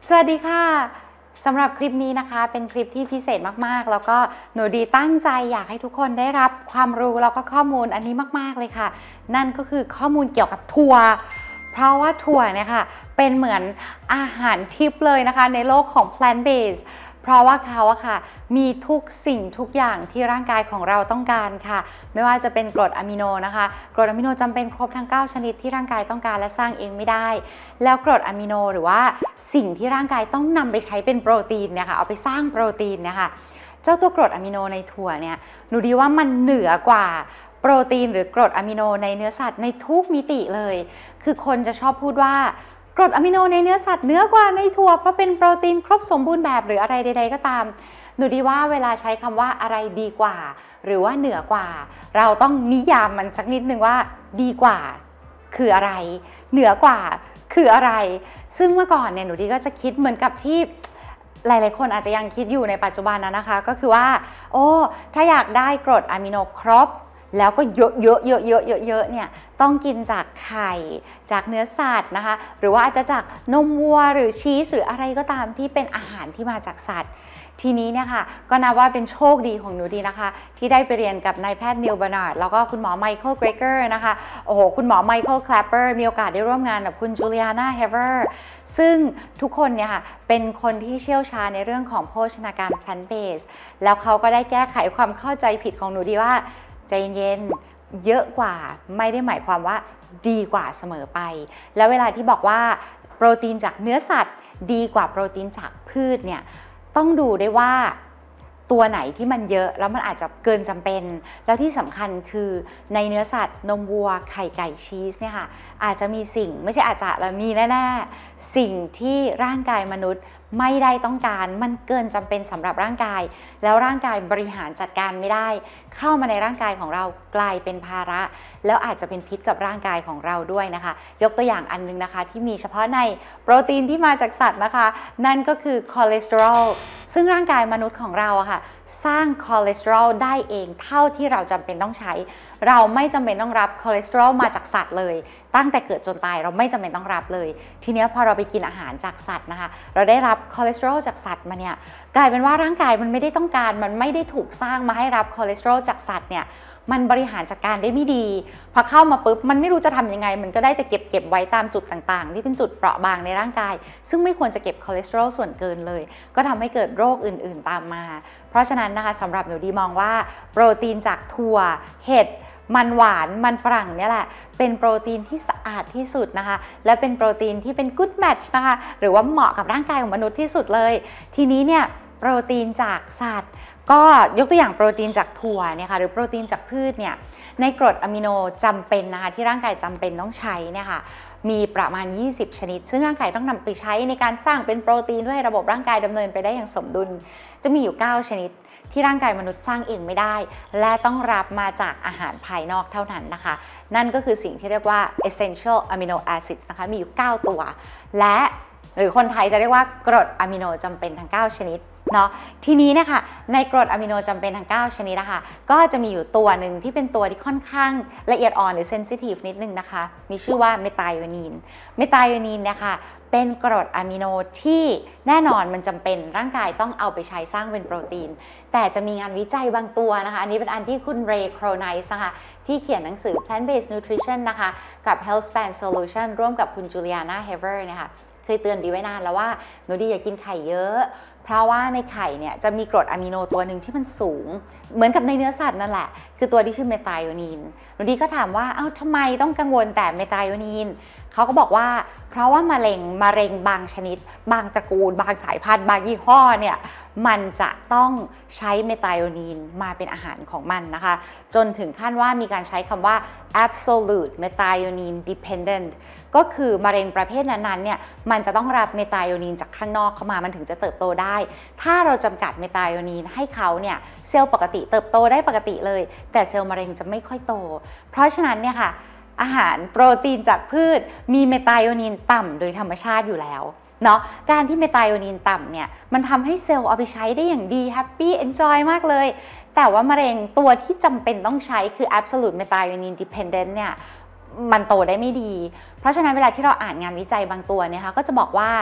สวัสดีค่ะสำหรับคลิปนี้นะคะเป็นคลิปที่พิเศษมากๆแล้วก็หนูดีตั้งใจอยากให้ทุกคนได้รับความรู้แล้วก็ข้อมูลอันนี้มากๆเลยค่ะนั่นก็คือข้อมูลเกี่ยวกับถั่วเพราะว่าถั่วเนี่ยค่ะเป็นเหมือนอาหารทิพย์เลยนะคะในโลกของ plant based เพราะว่าเขาอะค่ะมีทุกสิ่งทุกอย่างที่ร่างกายของเราต้องการค่ะไม่ว่าจะเป็นกรดอะมิโนนะคะกรดอะมิโนจำเป็นครบทั้ง9ชนิดที่ร่างกายต้องการและสร้างเองไม่ได้แล้วกรดอะมิโนหรือว่าสิ่งที่ร่างกายต้องนำไปใช้เป็นโปรตีนเนี่ยค่ะเอาไปสร้างโปรตีนเนี่ยค่ะเจ้าตัวกรดอะมิโนในถั่วเนี่ยหนูดีว่ามันเหนือกว่าโปรตีนหรือกรดอะมิโนในเนื้อสัตว์ในทุกมิติเลยคือคนจะชอบพูดว่ากรดอะมิโนในเนื้อสัตว์เหนือกว่าในถั่วเพราะเป็นโปรตีนครบสมบูรณ์แบบหรืออะไรใดๆก็ตามหนูดีว่าเวลาใช้คำว่าอะไรดีกว่าหรือว่าเหนือกว่าเราต้องนิยามมันสักนิดนึงว่าดีกว่าคืออะไรเหนือกว่าคืออะไรซึ่งเมื่อก่อนเนี่ยหนูดีก็จะคิดเหมือนกับที่หลายๆคนอาจจะยังคิดอยู่ในปัจจุบันนะคะก็คือว่าโอ้ถ้าอยากได้กรดอะมิโนครบแล้วก็เยอะๆเนี่ยต้องกินจากไข่จากเนื้อสัตว์นะคะหรือว่าอาจจะจากนมวัวหรือชีสหรืออะไรก็ตามที่เป็นอาหารที่มาจากสัตว์ทีนี้เนี่ยค่ะก็นับว่าเป็นโชคดีของหนูดีนะคะที่ได้ไปเรียนกับนายแพทย์นิลบานาร์ดแล้วก็คุณหมอไมเคิลเกรเกอร์นะคะโอ้โหคุณหมอไมเคิลแคลปเปอร์มีโอกาสได้ร่วมงานกับคุณจูเลียนาเฮเวอร์ซึ่งทุกคนเนี่ยค่ะเป็นคนที่เชี่ยวชาญในเรื่องของโภชนาการ plant based แล้วเขาก็ได้แก้ไขความเข้าใจผิดของหนูดีว่าใจเย็นเยอะกว่าไม่ได้หมายความว่าดีกว่าเสมอไปแล้วเวลาที่บอกว่าโปรตีนจากเนื้อสัตว์ดีกว่าโปรตีนจากพืชเนี่ยต้องดูได้ว่าตัวไหนที่มันเยอะแล้วมันอาจจะเกินจำเป็นแล้วที่สำคัญคือในเนื้อสัตว์นมวัวไข่ไก่ชีสเนี่ยค่ะอาจจะมีสิ่งไม่ใช่อาจจะแล้วมีแน่ๆสิ่งที่ร่างกายมนุษย์ไม่ได้ต้องการมันเกินจำเป็นสำหรับร่างกายแล้วร่างกายบริหารจัดการไม่ได้เข้ามาในร่างกายของเรากลายเป็นภาระแล้วอาจจะเป็นพิษกับร่างกายของเราด้วยนะคะยกตัวอย่างอันนึงนะคะที่มีเฉพาะในโปรตีนที่มาจากสัตว์นะคะนั่นก็คือคอเลสเตอรอลซึ่งร่างกายมนุษย์ของเราอะค่ะสร้างคอเลสเตอรอลได้เองเท่าที่เราจำเป็นต้องใช้เราไม่จำเป็นต้องรับคอเลสเตอรอลมาจากสัตว์เลยตั้งแต่เกิดจนตายเราไม่จำเป็นต้องรับเลยทีนี้พอเราไปกินอาหารจากสัตว์นะคะเราได้รับคอเลสเตอรอลจากสัตว์มาเนี่ยกลายเป็นว่าร่างกายมันไม่ได้ต้องการมันไม่ได้ถูกสร้างมาให้รับคอเลสเตอรอลจากสัตว์เนี่ยมันบริหารจัดการได้ไม่ดีพอเข้ามาปุ๊บมันไม่รู้จะทำยังไงมันก็ได้แต่เก็บไว้ตามจุดต่างๆที่เป็นจุดเปราะบางในร่างกายซึ่งไม่ควรจะเก็บคอเลสเตอรอลส่วนเกินเลยก็ทำให้เกิดโรคอื่นๆตามมาเพราะฉะนั้นนะคะสำหรับหนูดีมองว่าโปรตีนจากถั่วเห็ดมันหวานมันฝรั่งเนี่ยแหละเป็นโปรตีนที่สะอาดที่สุดนะคะและเป็นโปรตีนที่เป็น good match นะคะหรือว่าเหมาะกับร่างกายของมนุษย์ที่สุดเลยทีนี้เนี่ยโปรตีนจากสัตว์ก็ยกตัวอย่างโปรตีนจากถั่วเนี่ยค่ะหรือโปรตีนจากพืชเนี่ยในกรดอะมิโนจำเป็นนะคะที่ร่างกายจำเป็นต้องใช้เนี่ยค่ะมีประมาณ20ชนิดซึ่งร่างกายต้องนำไปใช้ในการสร้างเป็นโปรตีนด้วยระบบร่างกายดำเนินไปได้อย่างสมดุลจะมีอยู่9ชนิดที่ร่างกายมนุษย์สร้างเองไม่ได้และต้องรับมาจากอาหารภายนอกเท่านั้นนะคะนั่นก็คือสิ่งที่เรียกว่า essential amino acids นะคะมีอยู่9ตัวและหรือคนไทยจะเรียกว่ากรดอะมิโนจำเป็นทั้ง9ชนิดเนาะทีนี้เนี่ยค่ะในกรดอะมิโนจำเป็นทั้ง9ชนิดนะคะก็จะมีอยู่ตัวหนึ่งที่เป็นตัวที่ค่อนข้างละเอียดอ่อนหรือเซนซิทีฟนิดนึงนะคะมีชื่อว่าเมทไทโอนีนเนี่ยค่ะเป็นกรดอะมิโนที่แน่นอนมันจำเป็นร่างกายต้องเอาไปใช้สร้างเป็นโปรตีนแต่จะมีงานวิจัยบางตัวนะคะอันนี้เป็นอันที่คุณเรย์โครไนส์นะคะที่เขียนหนังสือ Plant Based Nutrition นะคะกับ Health Span Solution ร่วมกับคุณจูเลียนาเฮเวอร์นะคะเคยเตือนดีไว้นานแล้วว่าหนูดีอย่ากินไข่เยอะเพราะว่าในไข่เนี่ยจะมีกรดอะมิโนตัวหนึ่งที่มันสูงเหมือนกับในเนื้อสัตว์นั่นแหละคือตัวที่ชื่อเมทไทโอนีนหนูดีก็ถามว่าเอ้าทำไมต้องกังวลแต่เมทไทโอนีนเขาก็บอกว่าเพราะว่ามะเร็งบางชนิดบางตระกูลบางสายพันธุ์บางยี่ห้อเนี่ยมันจะต้องใช้เมทไทโอนีนมาเป็นอาหารของมันนะคะจนถึงขั้นว่ามีการใช้คำว่า absolute methionine dependent ก็คือมะเร็งประเภทนั้นๆเนี่ยมันจะต้องรับเมทไทโอนีนจากข้างนอกเข้ามามันถึงจะเติบโตได้ถ้าเราจำกัดเมทไทโอนีนให้เขาเนี่ยเซลล์ปกติเติบโตได้ปกติเลยแต่เซลล์มะเร็งจะไม่ค่อยโตเพราะฉะนั้นเนี่ยค่ะอาหารโปรตีนจากพืชมีเมทไทโอนีนต่ำโดยธรรมชาติอยู่แล้วเนาะการที่เมทไทโอนีนต่ำเนี่ยมันทำให้เซลล์เอาไปใช้ได้อย่างดีแฮปปี้เอนจอยมากเลยแต่ว่ามะเร็งตัวที่จำเป็นต้องใช้คือ absolute methionine dependent เนี่ยมันโตได้ไม่ดีเพราะฉะนั้นเวลาที่เราอ่านงานวิจัยบางตัวเนี่ยค่ะก็จะบอกว่า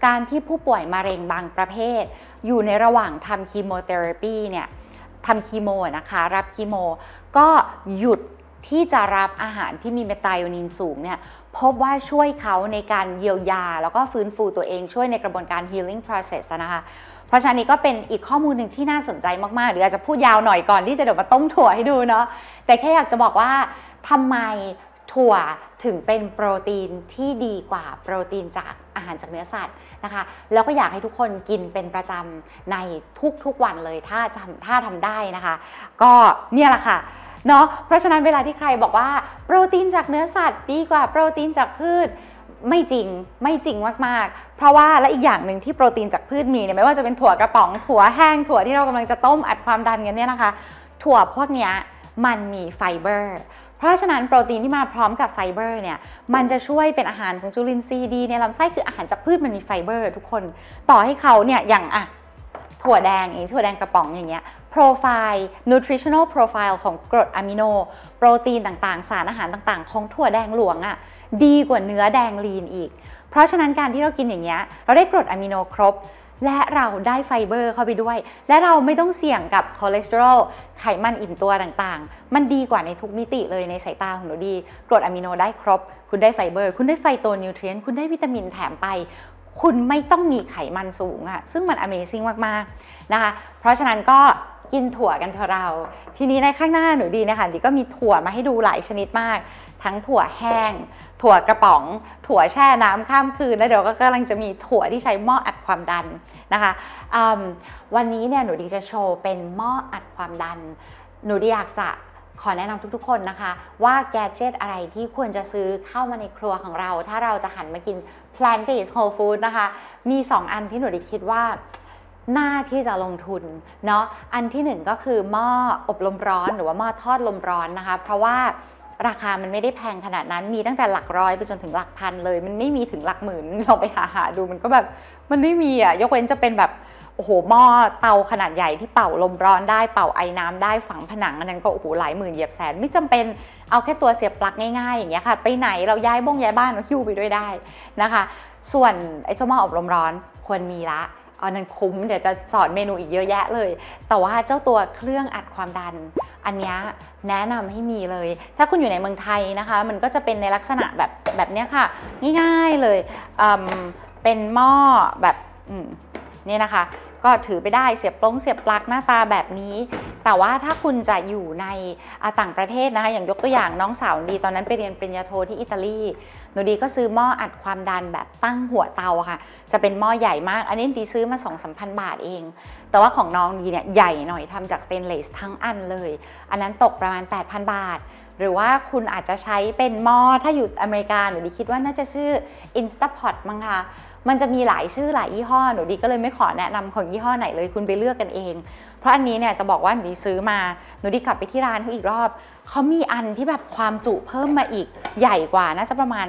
การที่ผู้ป่วยมะเร็งบางประเภทอยู่ในระหว่างทำคีโมเทอราปีเนี่ยทำคีโมนะคะรับคีโมก็หยุดที่จะรับอาหารที่มีเมทไอโอนินสูงเนี่ยพบว่าช่วยเขาในการเยียวยาแล้วก็ฟื้นฟูตัวเองช่วยในกระบวนการ healing process นะคะเพราะฉะนั้นนี้ก็เป็นอีกข้อมูลหนึ่งที่น่าสนใจมากๆหรืออาจจะพูดยาวหน่อยก่อนที่จะเดี๋ยวมาต้มถั่วให้ดูเนาะแต่แค่อยากจะบอกว่าทำไมถั่วถึงเป็นโปรตีนที่ดีกว่าโปรตีนจากอาหารจากเนื้อสัตว์นะคะแล้วก็อยากให้ทุกคนกินเป็นประจำในทุกๆวันเลยถ้าทำได้นะคะก็เนี่ยแหละค่ะเนาะเพราะฉะนั้นเวลาที่ใครบอกว่าโปรตีนจากเนื้อสัตว์ดีกว่าโปรตีนจากพืชไม่จริงมากๆเพราะว่าและอีกอย่างหนึ่งที่โปรตีนจากพืชมีเนี่ยไม่ว่าจะเป็นถั่วกระป๋องถั่วแห้งถั่วที่เรากำลังจะต้มอัดความดันกันเนี่ยนะคะถั่วพวกนี้มันมีไฟเบอร์เพราะฉะนั้นโปรตีนที่มาพร้อมกับไฟเบอร์เนี่ยมันจะช่วยเป็นอาหารของจุลินทรีย์ดีในลำไส้คืออาหารจากพืชมันมีไฟเบอร์ทุกคนต่อให้เขาเนี่ยอย่างถั่วแดงถั่วแดงกระป๋องอย่างเงี้ยโปรไฟล์ nutritional profile ของกรดอะมิโนโปรตีนต่างๆสารอาหารต่างๆของถั่วแดงหลวงดีกว่าเนื้อแดงลีนอีกเพราะฉะนั้นการที่เรากินอย่างเงี้ยเราได้กรดอะมิโนครบและเราได้ไฟเบอร์เข้าไปด้วยและเราไม่ต้องเสี่ยงกับคอเลสเตอรอลไขมันอิ่มตัวต่างๆมันดีกว่าในทุกมิติเลยในสายตาของหนูดีกรดอะมิโนได้ครบคุณได้ไฟเบอร์คุณได้ไฟโตนิวเทรียนต์คุณได้วิตามินแถมไปคุณไม่ต้องมีไขมันสูงซึ่งมัน Amazing มากๆนะคะเพราะฉะนั้นก็กินถั่วกันเถอะเราทีนี้ในข้างหน้าหนูดีนะคะดีก็มีถั่วมาให้ดูหลายชนิดมากทั้งถั่วแห้งถั่วกระป๋องถั่วแช่น้ำข้ามคืนแล้วเดี๋ยวก็กำลังจะมีถั่วที่ใช้หม้ออัดความดันนะคะวันนี้เนี่ยหนูดีจะโชว์เป็นหม้ออัดความดันหนูดีอยากจะขอแนะนำทุกๆคนนะคะว่าแกดเจ็ตอะไรที่ควรจะซื้อเข้ามาในครัวของเราถ้าเราจะหันมากิน plant-based whole food นะคะมี2 อันที่หนูดีคิดว่าน่าที่จะลงทุนเนาะอันที่1ก็คือหม้ออบลมร้อนหรือว่าหม้อทอดลมร้อนนะคะเพราะว่าราคามันไม่ได้แพงขนาดนั้นมีตั้งแต่หลักร้อยไปจนถึงหลักพันเลยมันไม่มีถึงหลักหมื่นลองไปหาดูมันก็แบบมันไม่มียกเว้นจะเป็นแบบโอ้โหหม้อเตาขนาดใหญ่ที่เป่าลมร้อนได้เป่าไอ้น้ำได้ฝังผนังอันนั้นก็โอ้โหหลายหมื่นเหยียบแสนไม่จำเป็นเอาแค่ตัวเสียบปลั๊กง่ายๆอย่างเงี้ยค่ะไปไหนเราย้ายบ้านเราหิ้วไปด้วยได้นะคะส่วนไอ้เจ้าหม้ออบลมร้อนควรมีละอันนั้นคุ้มเดี๋ยวจะสอนเมนูอีกเยอะแยะเลยแต่ว่าเจ้าตัวเครื่องอัดความดันอันนี้แนะนำให้มีเลยถ้าคุณอยู่ในเมืองไทยนะคะมันก็จะเป็นในลักษณะแบบนี้ค่ะง่ายๆเลยเป็นหม้อแบบนี่นะคะก็ถือไปได้เสียบปลั๊กหน้าตาแบบนี้แต่ว่าถ้าคุณจะอยู่ในต่างประเทศนะคะอย่างยกตัวอย่างน้องสาวดีตอนนั้นไปเรียนปริญญาโทที่อิตาลีหนูดีก็ซื้อหม้ออัดความดันแบบตั้งหัวเตาค่ะจะเป็นหม้อใหญ่มากอันนี้ดีซื้อมา 2-3,000 บาทเองแต่ว่าของน้องดีเนี่ยใหญ่หน่อยทำจากสเตนเลสทั้งอันเลยอันนั้นตกประมาณ 8,000 บาทหรือว่าคุณอาจจะใช้เป็นหม้อถ้าอยู่อเมริกาหนูดีคิดว่าน่าจะชื่อ Instapot มั้งคะมันจะมีหลายชื่อหลายยี่ห้อหนูดีก็เลยไม่ขอแนะนำของยี่ห้อไหนเลยคุณไปเลือกกันเองเพราะอันนี้เนี่ยจะบอกว่าหนูดีซื้อมาหนูดีกลับไปที่ร้านเขาอีกรอบเขามีอันที่แบบความจุเพิ่มมาอีกใหญ่กว่าน่าจะประมาณ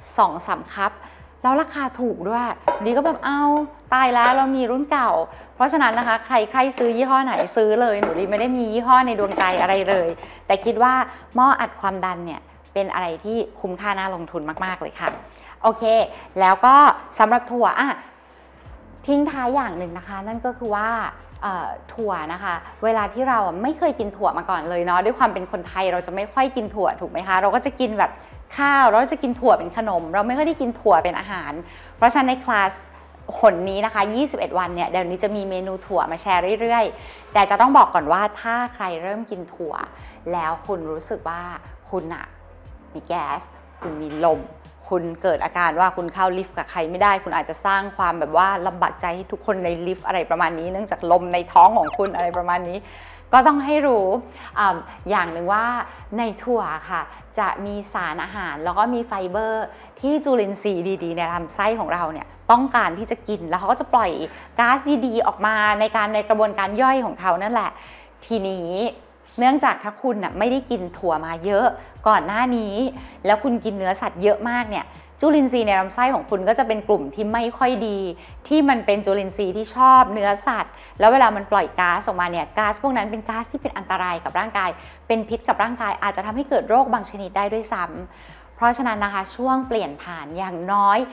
2-3 คัพแล้วราคาถูกด้วยดีก็แบบเอาตายแล้วเรามีรุ่นเก่าเพราะฉะนั้นนะคะใครซื้อยี่ห้อไหนซื้อเลยหนูดีไม่ได้มียี่ห้อในดวงใจอะไรเลยแต่คิดว่าหม้ออัดความดันเนี่ยเป็นอะไรที่คุ้มค่าน่าลงทุนมากๆเลยค่ะโอเคแล้วก็สำหรับถั่วทิ้งท้ายอย่างหนึ่งนะคะนั่นก็คือว่าถั่วนะคะเวลาที่เราไม่เคยกินถั่วมาก่อนเลยเนาะด้วยความเป็นคนไทยเราจะไม่ค่อยกินถั่วถูกไหมคะเราก็จะกินแบบข้าวเราจะกินถั่วเป็นขนมเราไม่ค่อยได้กินถั่วเป็นอาหารเพราะฉะนั้นในคลาสหนนี้นะคะ21 วันเนี่ยเดี๋ยวนี้จะมีเมนูถั่วมาแชร์เรื่อยๆแต่จะต้องบอกก่อนว่าถ้าใครเริ่มกินถั่วแล้วคุณรู้สึกว่าคุณมีแก๊สคุณมีลมคุณเกิดอาการว่าคุณเข้าลิฟต์กับใครไม่ได้คุณอาจจะสร้างความแบบว่าลำบากใจให้ทุกคนในลิฟต์อะไรประมาณนี้เนื่องจากลมในท้องของคุณอะไรประมาณนี้ก็ต้องให้รู้อย่างหนึ่งว่าในถั่วค่ะจะมีสารอาหารแล้วก็มีไฟเบอร์ที่จุลินทรีย์ดีๆในลำไส้ของเราเนี่ยต้องการที่จะกินแล้วเขาก็จะปล่อยก๊าซดีๆออกมาในกระบวนการย่อยของเขานั่นแหละทีนี้เนื่องจากถ้าคุณไม่ได้กินถั่วมาเยอะก่อนหน้านี้แล้วคุณกินเนื้อสัตว์เยอะมากเนี่ยจุลินทรีย์ในลำไส้ของคุณก็จะเป็นกลุ่มที่ไม่ค่อยดีที่มันเป็นจุลินทรีย์ที่ชอบเนื้อสัตว์แล้วเวลามันปล่อยก๊าซออกมาเนี่ยก๊าซพวกนั้นเป็นก๊าซที่เป็นอันตรายกับร่างกายเป็นพิษกับร่างกายอาจจะทำให้เกิดโรคบางชนิดได้ด้วยซ้ำเพราะฉะนั้นนะคะช่วงเปลี่ยนผ่านอย่างน้อย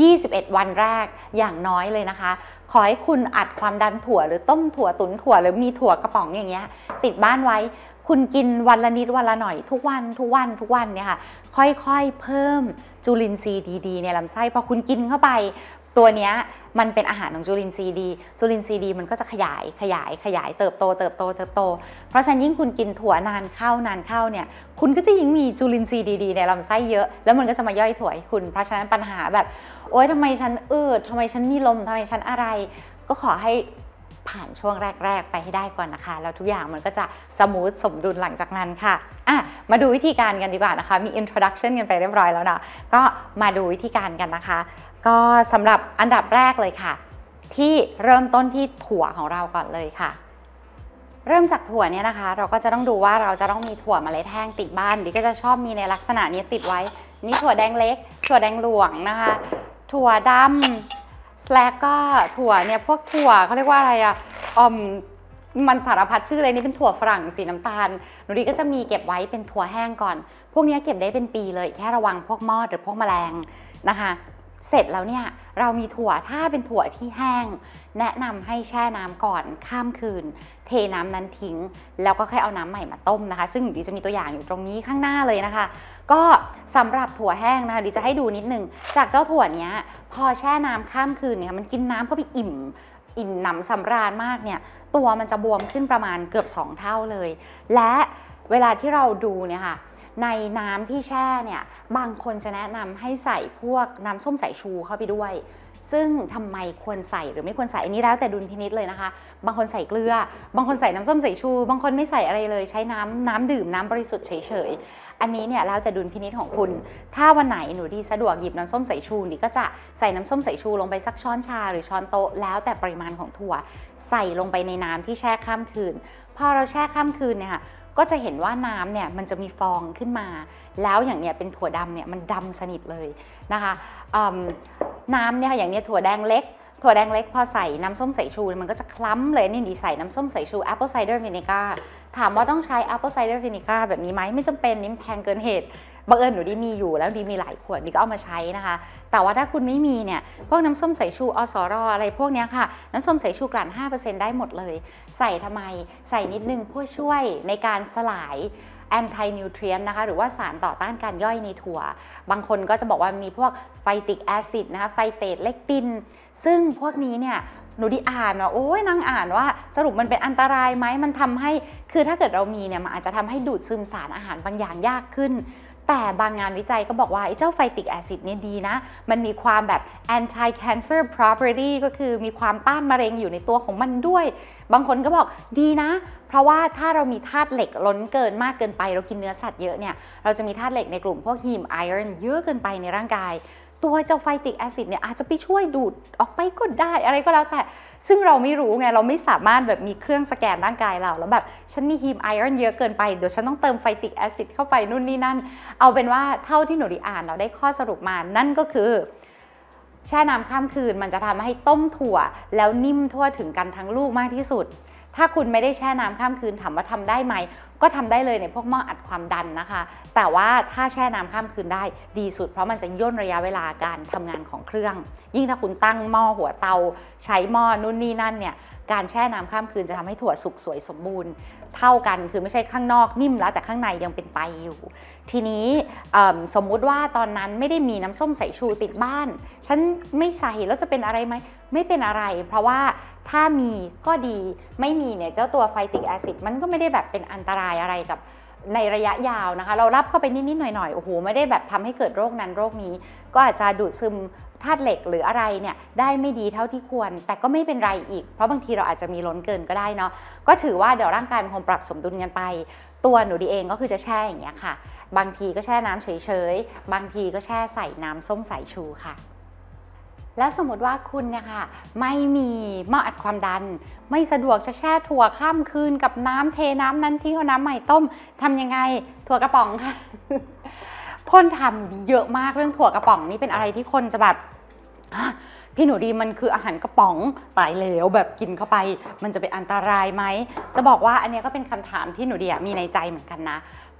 21วันแรกอย่างน้อยเลยนะคะขอให้คุณอัดความดันถั่วหรือต้มถั่วตุ๋นถั่วหรือมีถั่วกระป๋องอย่างเงี้ยติดบ้านไว้คุณกินวันละนิดวันละหน่อยทุกวันเนี่ยค่ะค่อยๆเพิ่มจุลินทรีย์ดีๆในลำไส้พอคุณกินเข้าไปตัวเนี้ยมันเป็นอาหารของจุลินทรีย์ดีจุลินทรีย์ดีมันก็จะขยายเติบโตเพราะฉะนั้นยิ่งคุณกินถั่วนานเข้าเนี่ยคุณก็จะยิ่งมีจุลินทรีย์ดีๆในลำไส้เยอะแล้วมันก็จะมาย่อยถั่วให้คุณเพราะฉะนั้นปัญหาแบบโอ๊ยทำไมฉันอืดทำไมฉันมีลมทำไมฉันอะไรก็ขอให้ผ่านช่วงแรกๆไปให้ได้ก่อนนะคะแล้วทุกอย่างมันก็จะสมูทสมดุลหลังจากนั้นค่ะมาดูวิธีการกันดีกว่านะคะมี introduction กันไปเรียบร้อยแล้วนะก็มาดูวิธีการกันนะคะก็สำหรับอันดับแรกเลยค่ะที่เริ่มต้นที่ถั่วของเราก่อนเลยค่ะเริ่มจากถั่วเนี่ยนะคะเราก็จะต้องดูว่าเราจะต้องมีถั่วเมล็ดแห้งติดบ้านดิก็จะชอบมีในลักษณะนี้ติดไว้นี่ถั่วแดงเล็กถั่วแดงหลวงนะคะถั่วดำแล้วก็ถั่วเนี่ยพวกถั่วเขาเรียกว่าอะไรมันสารพัดชื่อเลยนี่เป็นถั่วฝรั่งสีน้ำตาลหนูดีก็จะมีเก็บไว้เป็นถั่วแห้งก่อนพวกนี้เก็บได้เป็นปีเลยแค่ระวังพวกมอดหรือพวกแมลงนะคะเสร็จแล้วเนี่ยเรามีถั่วถ้าเป็นถั่วที่แห้งแนะนำให้แช่น้ำก่อนข้ามคืนเทน้ำนั้นทิ้งแล้วก็ค่อยเอาน้ำใหม่มาต้มนะคะซึ่งดิจะมีตัวอย่างอยู่ตรงนี้ข้างหน้าเลยนะคะก็สำหรับถั่วแห้งนะคะดิจะให้ดูนิดนึงจากเจ้าถั่วเนี้ยพอแช่น้ำข้ามคืนเนี่ยมันกินน้ำเข้าไปอิ่มหนำสำราญมากเนี่ยตัวมันจะบวมขึ้นประมาณเกือบ2เท่าเลยและเวลาที่เราดูเนี่ยค่ะในน้ำที่แช่เนี่ยบางคนจะแนะนำให้ใส่พวกน้ำส้มสายชูเข้าไปด้วยซึ่งทำไมควรใส่หรือไม่ควรใส่อันนี้แล้วแต่ดุลพินิจเลยนะคะบางคนใส่เกลือบางคนใส่น้ำส้มสายชูบางคนไม่ใส่อะไรเลยใช้น้ำดื่มน้ำบริสุทธิ์เฉยๆอันนี้เนี่ยแล้วแต่ดุลพินิจของคุณถ้าวันไหนหนูดีสะดวกหยิบน้ำส้มสายชูนี่ก็จะใส่น้ำส้มสายชูลงไปสักช้อนชาหรือช้อนโต๊ะแล้วแต่ปริมาณของถั่วใส่ลงไปในน้ำที่แช่ข้ามคืนพอเราแช่ข้ามคืนเนี่ยค่ะก็จะเห็นว่าน้ำเนี่ยมันจะมีฟองขึ้นมาแล้วอย่างเนี้ยเป็นถั่วดำเนี่ยมันดำสนิทเลยนะคะน้ำเนี่ยอย่างเนี้ยถั่วแดงเล็กพอใส่น้ำส้มสายชูมันก็จะคล้ำเลยนี่ดีใส่น้ำส้มสายชู apple cider vinegar ถามว่าต้องใช้ apple cider vinegar แบบนี้ไหมไม่จำเป็นนี่แพงเกินเหตุบังเอิญหนูดีมีอยู่แล้วดีมีหลายขวดดีก็เอามาใช้นะคะแต่ว่าถ้าคุณไม่มีเนี่ยพวกน้ำส้มสายชูอสรอะไรพวกนี้ค่ะน้ำส้มสายชูกลั่น 5% ได้หมดเลยใส่ทำไมใส่นิดนึงเพื่อช่วยในการสลายแอนตี้นิวทรีนนะคะหรือว่าสารต่อต้านการย่อยในถั่วบางคนก็จะบอกว่ามีพวกไฟติกแอซิดนะคะไฟเตตเลกตินซึ่งพวกนี้เนี่ยหนูดีอ่านว่าโอ้ยนั่งอ่านว่าสรุปมันเป็นอันตรายไหมมันทำให้คือถ้าเกิดเรามีเนี่ยมันอาจจะทำให้ดูดซึมสารอาหารบางอย่างยากขึ้นแต่บางงานวิจัยก็บอกว่าไอ้เจ้าไฟติกแอซิดเนี่ยดีนะมันมีความแบบ anti cancer property ก็คือมีความต้านมะเร็งอยู่ในตัวของมันด้วยบางคนก็บอกดีนะเพราะว่าถ้าเรามีธาตุเหล็กล้นเกินมากเกินไปเรากินเนื้อสัตว์เยอะเนี่ยเราจะมีธาตุเหล็กในกลุ่มพวกฮีมไอรอนเยอะเกินไปในร่างกายตัวเจ้าไฟติกแอซิดเนี่ยอาจจะไปช่วยดูดออกไปก็ได้อะไรก็แล้วแต่ซึ่งเราไม่รู้ไงเราไม่สามารถแบบมีเครื่องสแกนร่างกายเราแล้วแบบฉันมีฮีมไอรอนเยอะเกินไปเดี๋ยวฉันต้องเติมไฟติกแอซิดเข้าไปนู่นนี่นั่นเอาเป็นว่าเท่าที่หนูได้อ่านเราได้ข้อสรุปมานั่นก็คือแช่น้ำข้ามคืนมันจะทำให้ต้มถั่วแล้วนิ่มทั่วถึงกันทั้งลูกมากที่สุดถ้าคุณไม่ได้แช่น้ำข้ามคืนถามว่าทำได้ไหมก็ทำได้เลยในพวกหม้ออัดความดันนะคะแต่ว่าถ้าแช่น้ำข้ามคืนได้ดีสุดเพราะมันจะย่นระยะเวลาการทำงานของเครื่องยิ่งถ้าคุณตั้งหม้อหัวเตาใช้หม้อนู่นนี่นั่นเนี่ยการแช่น้ำข้ามคืนจะทำให้ถั่วสุกสวยสมบูรณ์เท่ากันคือไม่ใช่ข้างนอกนิ่มแล้วแต่ข้างในยังเป็นไตอยู่ทีนี้สมมุติว่าตอนนั้นไม่ได้มีน้ำส้มสายชูติดบ้านฉันไม่ใส่แล้วจะเป็นอะไรไหมไม่เป็นอะไรเพราะว่าถ้ามีก็ดีไม่มีเนี่ยเจ้าตัวไฟติกแอซิดมันก็ไม่ได้แบบเป็นอันตรายอะไรกับในระยะยาวนะคะเรารับเข้าไปนิดๆหน่อยๆโอ้โหไม่ได้แบบทำให้เกิดโรคนั้นโรคนี้ก็อาจจะดูดซึมธาตุเหล็กหรืออะไรเนี่ยได้ไม่ดีเท่าที่ควรแต่ก็ไม่เป็นไรอีกเพราะบางทีเราอาจจะมีล้นเกินก็ได้เนาะก็ถือว่าเดี๋ยวร่างกายมันคงปรับสมดุลกันไปตัวหนูดีเองก็คือจะแช่อย่างเงี้ยค่ะบางทีก็แช่น้ำเฉยๆบางทีก็แช่ใส่น้ำส้มสายชูค่ะแล้วสมมติว่าคุณเนี่ยค่ะไม่มีหม้ออัดความดันไม่สะดวกจะแช่ถั่วข้ามคืนกับน้ำเทน้ำนั้นทิ้งเอาน้ำใหม่ต้มทำยังไงถั่วกระป๋องค่ะ คนทำเยอะมากเรื่องถั่วกระป๋องนี่เป็นอะไรที่คนจะแบบพี่หนูดีมันคืออาหารกระป๋องตายแล้วแบบกินเข้าไปมันจะเป็นอันตรายไหมจะบอกว่าอันนี้ก็เป็นคำถามที่หนูดีมีในใจเหมือนกันนะเพ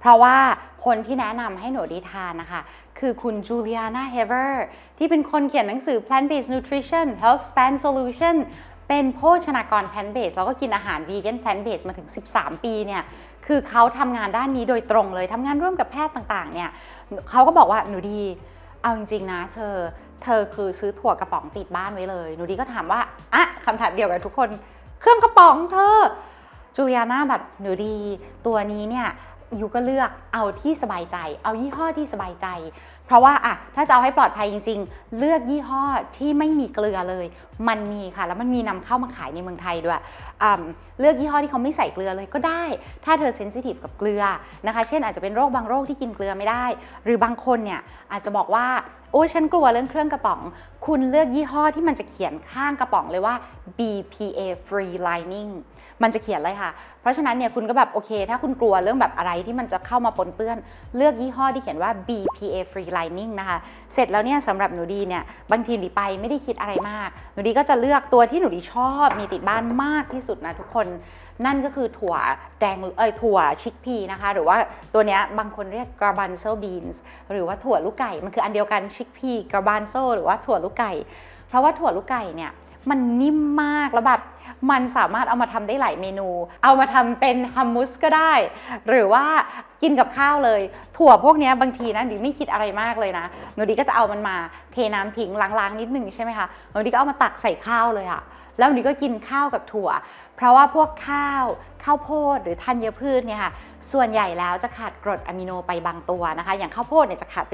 ราะว่าคนที่แนะนำให้หนูดีทานนะคะคือคุณจูเลียนาเฮเวอร์ที่เป็นคนเขียนหนังสือ Plant-Based Nutrition Health Span Solution เป็นโภชนากร Plant-Based แล้วก็กินอาหาร Vegan Plant-Based มาถึง13 ปีเนี่ยคือเขาทำงานด้านนี้โดยตรงเลยทำงานร่วมกับแพทย์ต่างๆเนี่ยเขาก็บอกว่าหนูดีเอาจริงๆนะเธอคือซื้อถั่วกระป๋องติดบ้านไว้เลยหนูดีก็ถามว่าคำถามเดียวกับทุกคนเครื่องกระป๋องเธอจูเลียนาแบบหนูดีตัวนี้เนี่ยยูก็เลือกเอาที่สบายใจเอายี่ห้อที่สบายใจเพราะว่าถ้าจะเอาให้ปลอดภัยจริงๆเลือกยี่ห้อที่ไม่มีเกลือเลยมันมีค่ะแล้วมันมีนำเข้ามาขายในเมืองไทยด้วยเลือกยี่ห้อที่เขาไม่ใส่เกลือเลยก็ได้ถ้าเธอเซนซิทีฟกับเกลือนะคะเช่นอาจจะเป็นโรคบางโรคที่กินเกลือไม่ได้หรือบางคนเนี่ยอาจจะบอกว่าโอ้ฉันกลัวเรื่องเครื่องกระป๋องคุณเลือกยี่ห้อที่มันจะเขียนข้างกระป๋องเลยว่า BPA free lining มันจะเขียนเลยค่ะเพราะฉะนั้นเนี่ยคุณก็แบบโอเคถ้าคุณกลัวเรื่องแบบอะไรที่มันจะเข้ามาปนเปื้อนเลือกยี่ห้อที่เขียนว่า BPA free lining นะคะเสร็จแล้วเนี่ยสำหรับหนูดีเนี่ยบางทีหนูไปไม่ได้คิดอะไรมากหนูดีก็จะเลือกตัวที่หนูดีชอบมีติดบ้านมากที่สุดนะทุกคนนั่นก็คือถั่วแดงถั่วชิคพีนะคะหรือว่าตัวเนี้ยบางคนเรียก garbanzo beans หรือว่าถั่วลูกไก่มันคืออันเดียวกันชิคพี garbanzo หรือว่าถั่วลูกไก่เพราะว่าถั่วลูกไก่เนี่ยมันนิ่มมากแล้วแบบมันสามารถเอามาทำได้หลายเมนูเอามาทำเป็นฮัมมุสก็ได้หรือว่ากินกับข้าวเลยถั่วพวกนี้บางทีนะหนูไม่คิดอะไรมากเลยนะหนูดีก็จะเอามันมาเทน้ำทิ้งล้างๆนิดนึงใช่ไหมคะหนูดีก็เอามาตักใส่ข้าวเลยอะแล้วหนูดีก็กินข้าวกับถั่วเพราะว่าพวกข้าวโพดหรือธัญพืชเนี่ยค่ะส่วนใหญ่แล้วจะขาดกรดอะมิโนไปบางตัวนะคะอย่างข้าวโพดเนี่ยจะขาดไป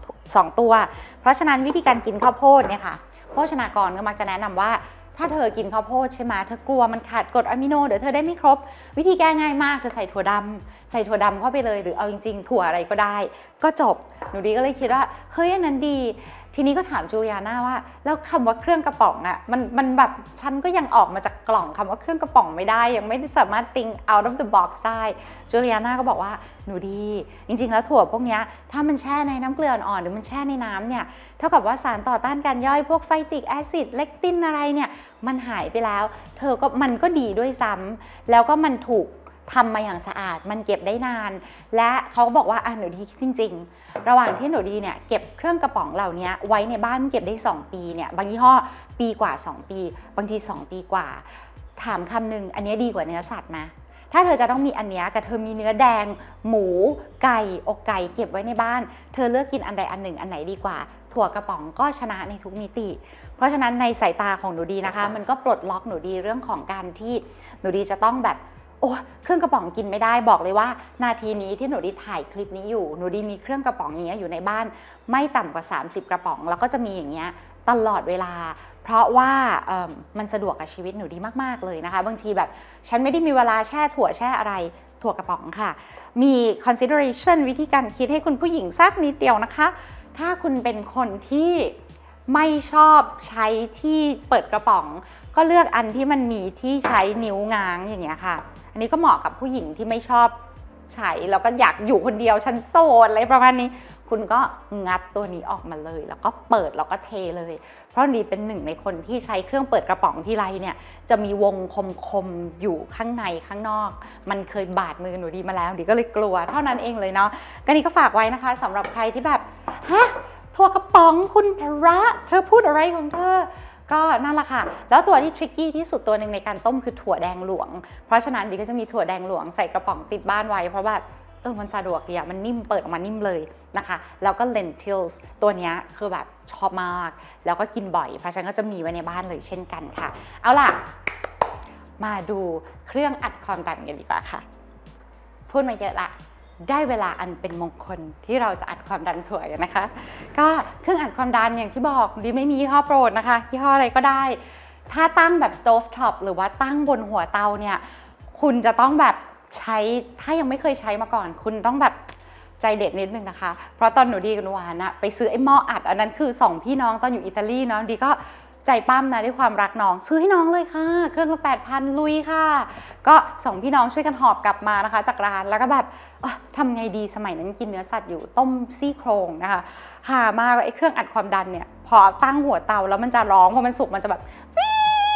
2ตัวเพราะฉะนั้นวิธีการกินข้าวโพดเนี่ยค่ะโภชนากรก็มักจะแนะนำว่าถ้าเธอกินข้าวโพดใช่ไหมเธอกลัวมันขาดกรดอะมิโนเดี๋ยวเธอได้ไม่ครบวิธีแก้ง่ายมากเธอใส่ถั่วดำเข้าไปเลยหรือเอาจริงๆถั่วอะไรก็ได้ก็จบหนูดีก็เลยคิดว่าเฮ้ยอันนั้นดีทีนี้ก็ถามจูเลียนาว่าแล้วคำว่าเครื่องกระป๋องมันแบบฉันก็ยังออกมาจากกล่องคำว่าเครื่องกระป๋องไม่ได้ยังไม่ได้สามารถ think out of the box ได้จูเลียนาก็บอกว่าหนูดีจริงๆแล้วถั่วพวกนี้ถ้ามันแช่ในน้ำเกลืออ่อนหรือมันแช่ในน้ำเนี่ยเท่ากับว่าสารต่อต้านการย่อยพวกไฟติกแอซิดเลคตินอะไรเนี่ยมันหายไปแล้วมันก็ดีด้วยซ้ำแล้วก็มันถูกทำมาอย่างสะอาดมันเก็บได้นานและเขาก็บอกว่าหนูดีจริงๆระหว่างที่หนูดีเนี่ยเก็บเครื่องกระป๋องเหล่านี้ไว้ในบ้านเก็บได้2ปีเนี่ยบางยี่ห้อปีกว่า2ปีบางที2ปีกว่าถามคำหนึ่งอันนี้ดีกว่าเนื้อสัตว์ไหมถ้าเธอจะต้องมีอันนี้กับเธอมีเนื้อแดงหมูไก่อกไก่เก็บไว้ในบ้านเธอเลือกกินอันใดอันหนึ่งอันไหนดีกว่าถั่วกระป๋องก็ชนะในทุกมิติเพราะฉะนั้นในสายตาของหนูดีนะคะมันก็ปลดล็อกหนูดีเรื่องของการที่หนูดีจะต้องแบบโอ้เครื่องกระป๋องกินไม่ได้บอกเลยว่านาทีนี้ที่หนูดีถ่ายคลิปนี้อยู่หนูดีมีเครื่องกระป๋องอย่างเงี้ยอยู่ในบ้านไม่ต่ำกว่า30กระป๋องแล้วก็จะมีอย่างเงี้ยตลอดเวลาเพราะว่ามันสะดวกกับชีวิตหนูดีมากๆเลยนะคะบางทีแบบฉันไม่ได้มีเวลาแช่ถั่วแช่อะไรถั่วกระป๋องค่ะมี consideration วิธีการคิดให้คุณผู้หญิงสักนิดเดียวนะคะถ้าคุณเป็นคนที่ไม่ชอบใช้ที่เปิดกระป๋องก็เลือกอันที่มันมีที่ใช้นิ้วง้างอย่างเงี้ยค่ะอันนี้ก็เหมาะกับผู้หญิงที่ไม่ชอบใช้แล้วก็อยากอยู่คนเดียวฉันโสดอะไรประมาณนี้คุณก็งัดตัวนี้ออกมาเลยแล้วก็เปิดแล้วก็เทเลยเพราะนี่เป็นหนึ่งในคนที่ใช้เครื่องเปิดกระป๋องที่ไรเนี่ยจะมีวงคมๆอยู่ข้างในข้างนอกมันเคยบาดมือหนูดีมาแล้วดีก็เลยกลัวเท่านั้นเองเลยเนาะก็นี่ก็ฝากไว้นะคะสำหรับใครที่แบบฮะถั่วกระป๋องคุณพระเธอพูดอะไรของเธอก็นั่นแหละค่ะแล้วตัวที่ทริกกี้ที่สุดตัวหนึ่งในการต้มคือถั่วแดงหลวงเพราะฉะนั้นดิก็จะมีถั่วแดงหลวงใส่กระป๋องติดบ้านไว้เพราะแบบมันสะดวกดีอะมันนิ่มเปิดออกมานิ่มเลยนะคะแล้วก็ lentils ตัวนี้คือแบบชอบมากแล้วก็กินบ่อยเพราะฉะนั้นก็จะมีไว้ในบ้านเลยเช่นกันค่ะเอาล่ะมาดูเครื่องอัดความดันกันดีกว่าค่ะพูดมาเยอะละได้เวลาอันเป็นมงคลที่เราจะอัดความดันถั่วกันนะคะก็เครื่องอัดความดันอย่างที่บอกดิไม่มียี่ห้อโปรดนะคะยี่ห้ออะไรก็ได้ถ้าตั้งแบบ stove top หรือว่าตั้งบนหัวเตาเนี่ยคุณจะต้องแบบใช้ถ้ายังไม่เคยใช้มาก่อนคุณต้องแบบใจเด็ดนิดนึงนะคะเพราะตอนหนูดีกับหนูหวานอะไปซื้อไอ้หม้ออัดอันนั้นคือ2พี่น้องตอนอยู่อิตาลีเนาะดีก็ใจปั้มนะด้วยความรักน้องซื้อให้น้องเลยค่ะเครื่องละ 8,000 ลุยค่ะก็2พี่น้องช่วยกันหอบกลับมานะคะจากร้านแล้วก็แบบทำไงดีสมัยนั้นกินเนื้อสัตว์อยู่ต้มซี่โครงนะคะหามากไอ้เครื่องอัดความดันเนี่ยพอตั้งหัวเตาแล้วมันจะร้องพอมันสุกมันจะแบบ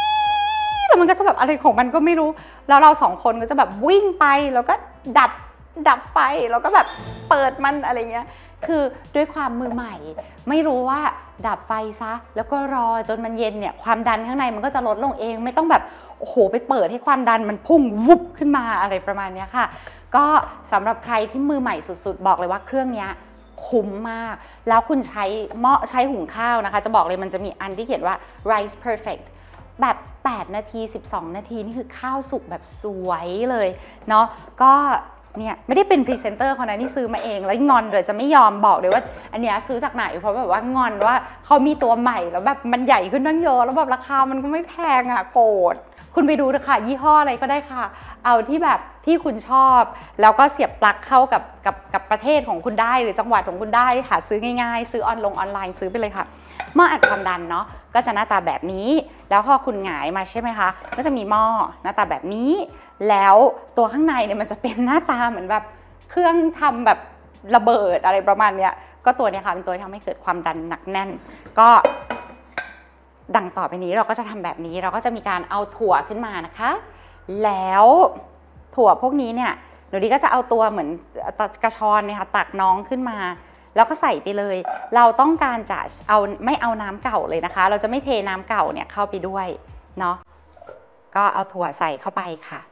แล้วมันก็จะแบบอะไรของมันก็ไม่รู้แล้วเรา2คนก็จะแบบวิ่งไปแล้วก็ดัดดับไฟแล้วก็แบบเปิดมันอะไรเงี้ยคือด้วยความมือใหม่ไม่รู้ว่าดับไฟซะแล้วก็รอจนมันเย็นเนี่ยความดันข้างในมันก็จะลดลงเองไม่ต้องแบบโอ้โหไปเปิดให้ความดันมันพุ่งวุบขึ้นมาอะไรประมาณนี้ค่ะก็สำหรับใครที่มือใหม่สุดๆบอกเลยว่าเครื่องนี้คุ้มมากแล้วคุณใช้หม้อใช้หุงข้าวนะคะจะบอกเลยมันจะมีอันที่เขียนว่า rice perfect แบบ8นาที12นาทีนี่คือข้าวสุกแบบสวยเลยเนาะก็เนี่ยไม่ได้เป็นพรีเซนเตอร์คนนั้นที่ซื้อมาเองแล้วงอนเลยจะไม่ยอมบอกเลยว่าอันเนี้ยซื้อจากไหนเพราะแบบว่างอนว่าเขามีตัวใหม่แล้วแบบมันใหญ่ขึ้นตั้งเยอะแล้วแบบราคามันก็ไม่แพงอ่ะโกรธคุณไปดูเถอะค่ะยี่ห้ออะไรก็ได้ค่ะเอาที่แบบที่คุณชอบแล้วก็เสียบปลั๊กเข้ากับประเทศของคุณได้หรือจังหวัดของคุณได้หาซื้อง่ายๆซื้อออนไลน์ซื้อไปเลยค่ะหม้ออัดความดันเนาะก็จะหน้าตาแบบนี้แล้วพอคุณหงายมาใช่ไหมคะก็จะมีหม้อหน้าตาแบบนี้แล้วตัวข้างในเนี่ยมันจะเป็นหน้าตาเหมือนแบบเครื่องทำแบบระเบิดอะไรประมาณเนี้ยก็ตัวเนี้ยค่ะเป็นตัวที่ทำให้เกิดความดันหนักแน่นก็ดังต่อไปนี้เราก็จะทำแบบนี้เราก็จะมีการเอาถั่วขึ้นมานะคะแล้วถั่วพวกนี้เนี่ยหนูดีก็จะเอาตัวเหมือนกระชอนเนี่ยค่ะตักน้องขึ้นมาแล้วก็ใส่ไปเลยเราต้องการจะไม่เอาน้ำเก่าเลยนะคะเราจะไม่เทน้ำเก่าเนี่ยเข้าไปด้วยเนาะก็เอาถั่วใส่เข้าไปค่ะ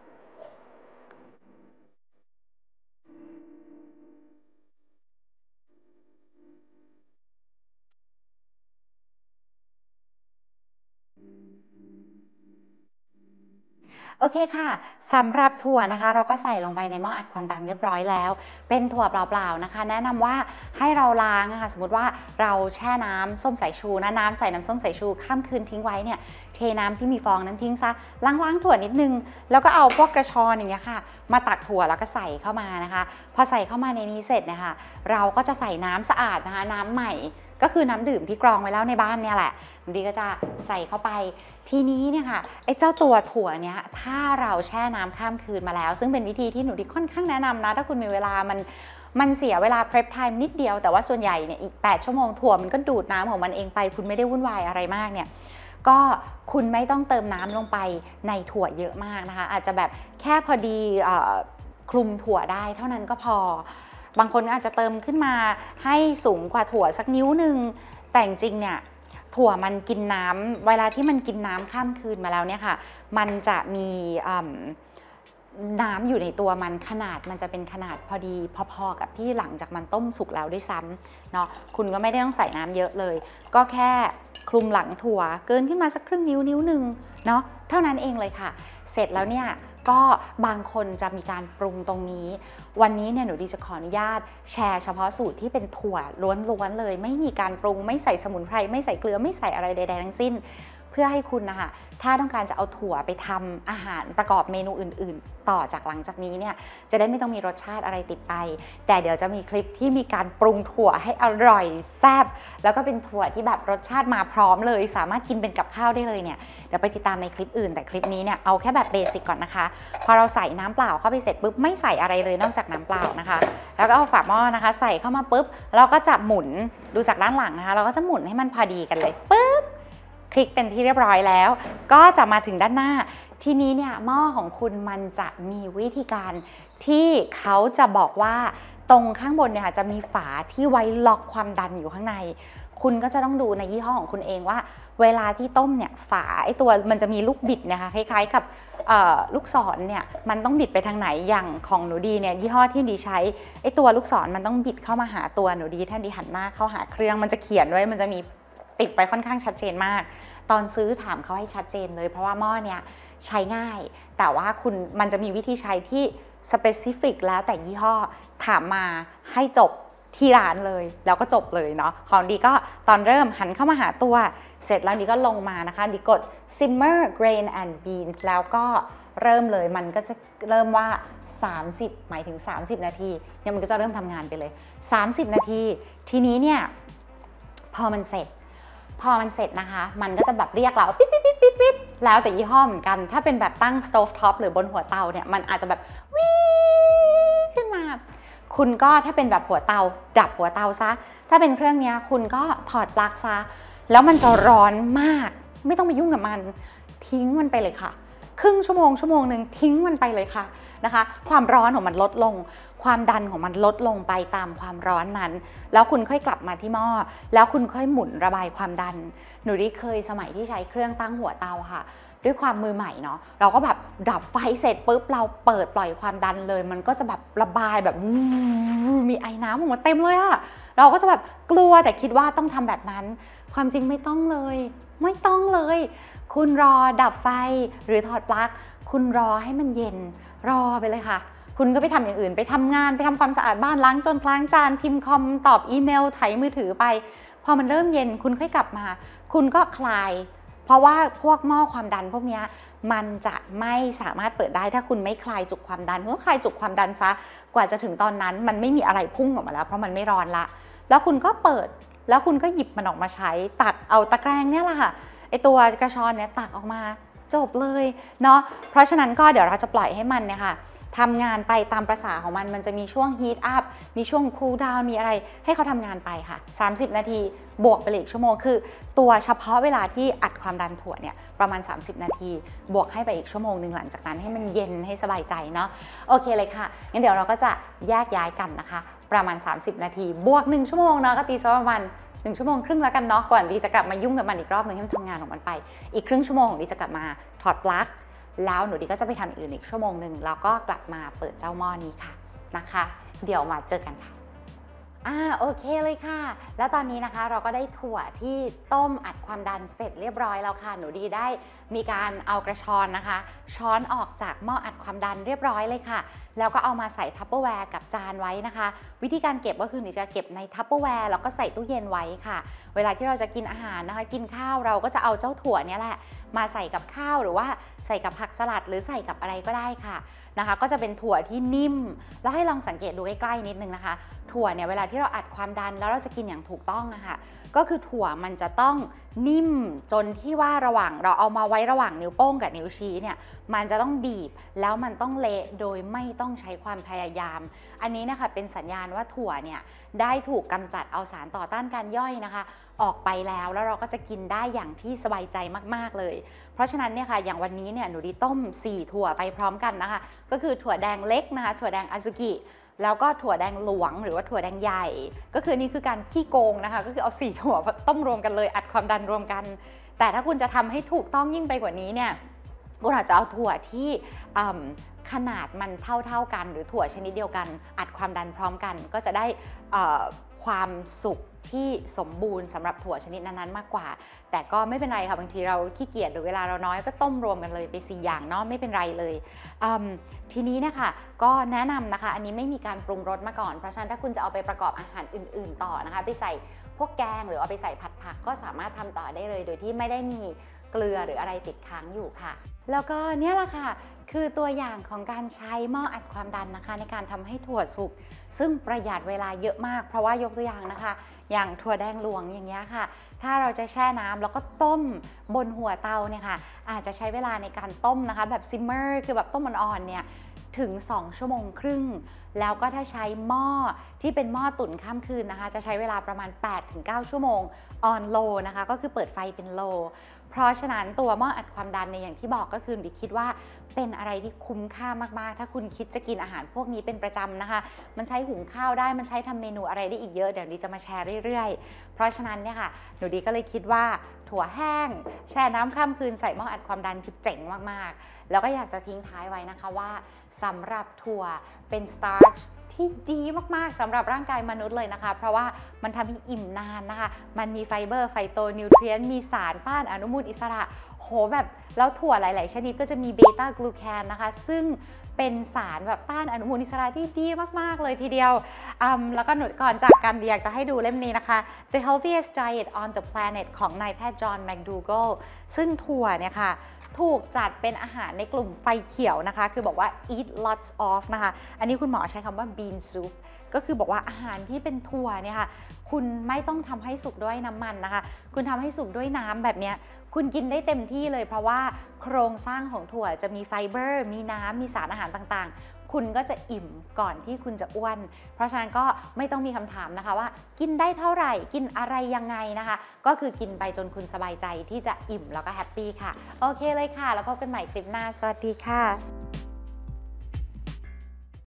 โอเคค่ะสำหรับถั่วนะคะเราก็ใส่ลงไปในหม้ออัดความดันเรียบร้อยแล้วเป็นถั่วเปล่าๆนะคะแนะนำว่าให้เราล้างนะคะสมมติว่าเราแช่น้ำส้มสายชูนะน้ำใส่น้ำส้มสายชูข้ามคืนทิ้งไว้เนี่ยเทน้ำที่มีฟองนั้นทิ้งซะล้างถั่วนิดนึงแล้วก็เอาพวกกระชอนอย่างเงี้ยค่ะมาตักถั่วแล้วก็ใส่เข้ามานะคะพอใส่เข้ามาในนี้เสร็จนะคะเราก็จะใส่น้ำสะอาดนะคะน้ำใหม่ก็คือน้ำดื่มที่กรองไว้แล้วในบ้านเนี่ยแหละดีก็จะใส่เข้าไปทีนี้เนี่ยค่ะไอ้เจ้าตัวถั่วเนี้ยถ้าเราแช่น้ำข้ามคืนมาแล้วซึ่งเป็นวิธีที่หนูดีค่อนข้างแนะนำนะถ้าคุณมีเวลามันเสียเวลา prep time นิดเดียวแต่ว่าส่วนใหญ่เนี่ยอีก8ชั่วโมงถั่วมันก็ดูดน้ำของมันเองไปคุณไม่ได้วุ่นวายอะไรมากเนี่ยก็คุณไม่ต้องเติมน้ำลงไปในถั่วเยอะมากนะคะอาจจะแบบแค่พอดีคลุมถั่วได้เท่านั้นก็พอบางคนอาจจะเติมขึ้นมาให้สูงกว่าถั่วสักนิ้วนึงแต่จริงเนี่ยถั่วมันกินน้ำเวลาที่มันกินน้ำข้ามคืนมาแล้วเนี่ยค่ะมันจะมีน้ำอยู่ในตัวมันจะเป็นขนาดพอดีพอๆกับที่หลังจากมันต้มสุกแล้วด้วยซ้ำเนาะคุณก็ไม่ได้ต้องใส่น้ำเยอะเลยก็แค่คลุมหลังถั่วเกินขึ้นมาสักครึ่งนิ้วหนึ่งเนาะเท่านั้นเองเลยค่ะเสร็จแล้วเนี่ยก็บางคนจะมีการปรุงตรงนี้วันนี้เนี่ยหนูดีจะขออนุญาตแชร์เฉพาะสูตรที่เป็นถั่วล้วนๆเลยไม่มีการปรุงไม่ใส่สมุนไพรไม่ใส่เกลือไม่ใส่อะไรใดๆทั้งสิ้นเพื่อให้คุณนะคะถ้าต้องการจะเอาถั่วไปทำอาหารประกอบเมนูอื่นๆต่อจากหลังจากนี้เนี่ยจะได้ไม่ต้องมีรสชาติอะไรติดไปแต่เดี๋ยวจะมีคลิปที่มีการปรุงถั่วให้อร่อยแซ่บแล้วก็เป็นถั่วที่แบบรสชาติมาพร้อมเลยสามารถกินเป็นกับข้าวได้เลยเนี่ยเดี๋ยวไปติดตามในคลิปอื่นแต่คลิปนี้เนี่ยเอาแค่แบบเบสิกก่อนนะคะพอเราใส่น้ำเปล่าเข้าไปเสร็จปุ๊บไม่ใส่อะไรเลยนอกจากน้ำเปล่านะคะแล้วก็เอาฝาหม้อนะคะใส่เข้ามาปุ๊บเราก็จะหมุนดูจากด้านหลังนะคะเราก็จะหมุนให้มันพอดีกันเลยปุ๊บคลิกเป็นที่เรียบร้อยแล้วก็จะมาถึงด้านหน้าทีนี้เนี่ยหม้อของคุณมันจะมีวิธีการที่เขาจะบอกว่าตรงข้างบนเนี่ยค่ะจะมีฝาที่ไว้ล็อกความดันอยู่ข้างในคุณก็จะต้องดูในยี่ห้อของคุณเองว่าเวลาที่ต้มเนี่ยฝาไอตัวมันจะมีลูกบิดนะคะคล้ายๆกับลูกศรเนี่ยมันต้องบิดไปทางไหนอย่างของหนูดีเนี่ยยี่ห้อที่ดีใช้ไอตัวลูกศรมันต้องบิดเข้ามาหาตัวหนูดีถ้าดีหันหน้าเข้าหาเครื่องมันจะเขียนไว้มันจะมีติดไปค่อนข้างชัดเจนมากตอนซื้อถามเขาให้ชัดเจนเลยเพราะว่าหม้อเนี่ยใช้ง่ายแต่ว่ามันจะมีวิธีใช้ที่ specific แล้วแต่ยี่ห้อถามมาให้จบที่ร้านเลยแล้วก็จบเลยเนาะของดีก็ตอนเริ่มหันเข้ามาหาตัวเสร็จแล้วดีก็ลงมานะคะดีกด simmer grain and beans แล้วก็เริ่มเลยมันก็จะเริ่มว่า30หมายถึง30นาทีเนี่ยมันก็จะเริ่มทำงานไปเลย30นาทีทีนี้เนี่ยพอมันเสร็จนะคะมันก็จะแบบเรียกเราปิ๊ดปิ๊ดปิ๊ดปิ๊ดปิ๊ดแล้วแต่ยี่ห้อเหมือนกันถ้าเป็นแบบตั้งสโตฟท็อปหรือบนหัวเตาเนี่ยมันอาจจะแบบวิขึ้นมาคุณก็ถ้าเป็นแบบหัวเตาดับหัวเตาซะถ้าเป็นเครื่องนี้คุณก็ถอดปลั๊กซะแล้วมันจะร้อนมากไม่ต้องไปยุ่งกับมันทิ้งมันไปเลยค่ะเครึ่งชั่วโมงหนึ่งทิ้งมันไปเลยค่ะนะคะความร้อนของมันลดลงความดันของมันลดลงไปตามความร้อนนั้นแล้วคุณค่อยกลับมาที่หม้อแล้วคุณค่อยหมุนระบายความดันหนูได้เคยสมัยที่ใช้เครื่องตั้งหัวเตาค่ะด้วยความมือใหม่เนาะเราก็แบบดับไฟเสร็จปุ๊บเราเปิดปล่อยความดันเลยมันก็จะแบบระบายแบบมีไอ้น้ำออกมาเต็มเลยอะเราก็จะแบบกลัวแต่คิดว่าต้องทำแบบนั้นความจริงไม่ต้องเลยไม่ต้องเลยคุณรอดับไฟหรือถอดปลั๊กคุณรอให้มันเย็นรอไปเลยค่ะคุณก็ไปทำอย่างอื่นไปทำงานไปทำความสะอาดบ้านล้างจานพิมพ์คอมตอบอีเมลไถมือถือไปพอมันเริ่มเย็นคุณค่อยกลับมาคุณก็คลายเพราะว่าพวกหม้อความดันพวกนี้มันจะไม่สามารถเปิดได้ถ้าคุณไม่คลายจุกความดันเมื่อคลายจุกความดันซะกว่าจะถึงตอนนั้นมันไม่มีอะไรพุ่งออกมาแล้วเพราะมันไม่ร้อนละแล้วคุณก็เปิดแล้วคุณก็หยิบมันออกมาใช้ตัดเอาตะแกรงเนี่ยแหละค่ะไอตัวกระชอนเนี่ยตักออกมาจบเลยเนาะเพราะฉะนั้นก็เดี๋ยวเราจะปล่อยให้มันเนี่ยค่ะทำงานไปตามประสาของมันจะมีช่วง heat up มีช่วง cool down มีอะไรให้เขาทำงานไปค่ะ30 นาทีบวกไปอีกชั่วโมงคือตัวเฉพาะเวลาที่อัดความดันถั่วเนี่ยประมาณ30 นาทีบวกให้ไปอีกชั่วโมงหนึ่งหลังจากนั้นให้มันเย็นให้สบายใจเนาะโอเคเลยค่ะงั้นเดี๋ยวเราก็จะแยกย้ายกันนะคะประมาณ30 นาทีบวก1ชั่วโมงเนาะก็ตีซะประมาณ1 ชั่วโมงครึ่งแล้วกันเนาะก่อนดีจะกลับมายุ่งกับมันอีกรอบนึงให้มันทำงานของมันไปอีกครึ่งชั่วโมงของดีจะกลับมาถอดปลั๊กแล้วหนูดีก็จะไปทำอื่นอีกชั่วโมงหนึ่งแล้วก็กลับมาเปิดเจ้าหม้อนี้ค่ะนะคะเดี๋ยวมาเจอกันค่ะโอเคเลยค่ะแล้วตอนนี้นะคะเราก็ได้ถั่วที่ต้มอัดความดันเสร็จเรียบร้อยแล้วค่ะหนูดีได้มีการเอากระชอนนะคะช้อนออกจากหม้ออัดความดันเรียบร้อยเลยค่ะแล้วก็เอามาใส่ทัพเปอร์แวร์กับจานไว้นะคะวิธีการเก็บก็คือหนูจะเก็บในทัพเปอร์แวร์แล้วก็ใส่ตู้เย็นไว้ค่ะเวลาที่เราจะกินอาหารนะคะกินข้าวเราก็จะเอาเจ้าถั่วนี้แหละมาใส่กับข้าวหรือว่าใส่กับผักสลัดหรือใส่กับอะไรก็ได้ค่ะนะคะก็จะเป็นถั่วที่นิ่มแล้วให้ลองสังเกตดูใกล้ๆนิดนึงนะคะถั่วเนี่ยเวลาที่เราอัดความดันแล้วเราจะกินอย่างถูกต้องอะค่ะก็คือถั่วมันจะต้องนิ่มจนที่ว่าระหว่างเราเอามาไว้ระหว่างนิ้วโป้งกับนิ้วชี้เนี่ยมันจะต้องบีบแล้วมันต้องเละโดยไม่ต้องใช้ความพยายามอันนี้นะคะเป็นสัญญาณว่าถั่วเนี่ยได้ถูกกำจัดเอาสารต่อต้านการย่อยนะคะออกไปแล้วเราก็จะกินได้อย่างที่สบายใจมากๆเลยเพราะฉะนั้นเนี่ยค่ะอย่างวันนี้เนี่ยหนูดีต้ม4ถั่วไปพร้อมกันนะคะก็คือถั่วแดงเล็กนะคะถั่วแดงอาซุกิแล้วก็ถั่วแดงหลวงหรือว่าถั่วแดงใหญ่ก็คือนี่คือการขี้โกงนะคะก็คือเอา4ถั่วต้มรวมกันเลยอัดความดันรวมกันแต่ถ้าคุณจะทำให้ถูกต้องยิ่งไปกว่านี้เนี่ยคุณอาจจะเอาถั่วที่ขนาดมันเท่ากันหรือถั่วชนิดเดียวกันอัดความดันพร้อมกันก็จะได้ความสุขที่สมบูรณ์สำหรับถั่วชนิดนั้นๆมากกว่าแต่ก็ไม่เป็นไรค่ะบางทีเราขี้เกียจหรือเวลาเราน้อยก็ต้มรวมกันเลยไป4อย่างเนาะไม่เป็นไรเลยทีนี้นะคะก็แนะนำนะคะอันนี้ไม่มีการปรุงรสมาก่อนเพราะฉะนั้นถ้าคุณจะเอาไปประกอบอาหารอื่นๆต่อนะคะไปใส่พวกแกงหรือเอาไปใส่ผัดผักก็สามารถทำต่อได้เลยโดยที่ไม่ได้มีเกลือหรืออะไรติดค้างอยู่ค่ะแล้วก็เนี่ยแหละค่ะคือตัวอย่างของการใช้หม้ออัดความดันนะคะในการทำให้ถั่วสุกซึ่งประหยัดเวลาเยอะมากเพราะว่ายกตัวอย่างนะคะอย่างถั่วแดงหลวงอย่างเงี้ยค่ะถ้าเราจะแช่น้ำแล้วก็ต้มบนหัวเตาเนี่ยค่ะอาจจะใช้เวลาในการต้มนะคะแบบซิมเมอร์คือแบบต้มอ่อนๆเนี่ยถึง2 ชั่วโมงครึ่งแล้วก็ถ้าใช้หม้อที่เป็นหม้อตุ๋นข้ามคืนนะคะจะใช้เวลาประมาณ 8-9 ชั่วโมง on low นะคะก็คือเปิดไฟเป็น low เพราะฉะนั้นตัวหม้ออัดความดันในอย่างที่บอกก็คือดิคิดว่าเป็นอะไรที่คุ้มค่ามากๆถ้าคุณคิดจะกินอาหารพวกนี้เป็นประจำนะคะมันใช้หุงข้าวได้มันใช้ทำเมนูอะไรได้อีกเยอะเดี๋ยวดิจะมาแชร์เรื่อยๆเพราะฉะนั้นเนี่ยค่ะหนูดีก็เลยคิดว่าถั่วแห้งแช่น้ำข้ามคืนใส่หม้ออัดความดันคือเจ๋งมากๆแล้วก็อยากจะทิ้งท้ายไว้นะคะว่าสำหรับถั่วเป็นสตาร์ชที่ดีมากๆสำหรับร่างกายมนุษย์เลยนะคะเพราะว่ามันทำให้อิ่มนานนะคะมันมีไฟเบอร์ไฟโตนิวเทรียนต์มีสารต้านอนุมูลอิสระโหแบบแล้วถั่วหลายๆชนิดก็จะมีเบต้ากลูแคนนะคะซึ่งเป็นสารแบบต้านอนุมูลอิสระที่ดีมากๆเลยทีเดียวแล้วก็หนูก่อนจากกันอยากจะให้ดูเล่มนี้นะคะ The Healthiest Diet on the Planet ของนายแพทย์จอห์นแมคดูกัลซึ่งถั่วเนี่ยค่ะถูกจัดเป็นอาหารในกลุ่มไฟเขียวนะคะคือบอกว่า eat lots of นะคะอันนี้คุณหมอใช้คำว่า bean soup ก็คือบอกว่าอาหารที่เป็นถั่วเนี่ยค่ะคุณไม่ต้องทำให้สุกด้วยน้ำมันนะคะคุณทำให้สุกด้วยน้ำแบบเนี้ยคุณกินได้เต็มที่เลยเพราะว่าโครงสร้างของถั่วจะมีไฟเบอร์มีน้ำมีสารอาหารต่างๆคุณก็จะอิ่มก่อนที่คุณจะอ้วน เพราะฉะนั้นก็ไม่ต้องมีคำถามนะคะว่ากินได้เท่าไหร่กินอะไรยังไงนะคะก็คือกินไปจนคุณสบายใจที่จะอิ่มแล้วก็แฮปปี้ค่ะโอเคเลยค่ะแล้วพบกันใหม่คลิปหน้าสวัสดีค่ะ